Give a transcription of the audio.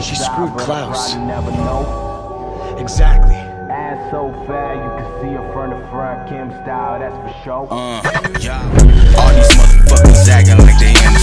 She screwed Klaus. Exactly. Ass so fat, you can see her front to front, Kim style, that's for sure. Yeah. All these motherfuckers acting like they in the